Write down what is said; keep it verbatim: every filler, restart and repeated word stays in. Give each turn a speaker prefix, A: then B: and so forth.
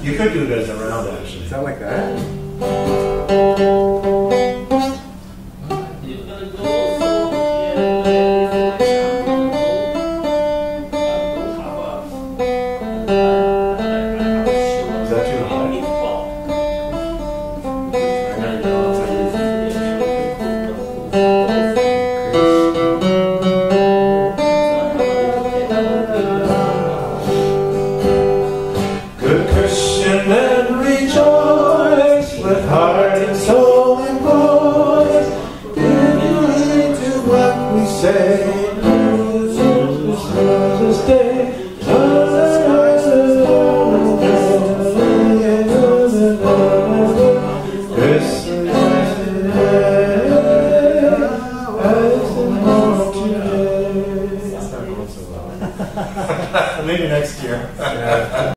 A: You could do it as a round, actually.
B: Sound like that?
A: Is that too high? Good Christian men rejoice with heart and soul and voice. Give heed to what we say. This day, maybe next year. Yeah.